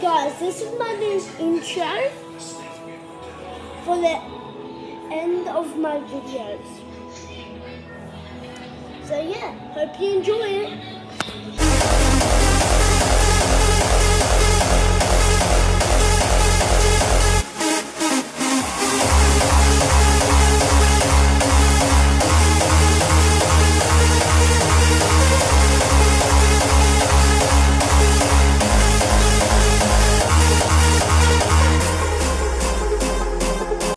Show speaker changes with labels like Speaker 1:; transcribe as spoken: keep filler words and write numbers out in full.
Speaker 1: Guys, this is my new intro for the end of my videos. So yeah, hope you enjoy it.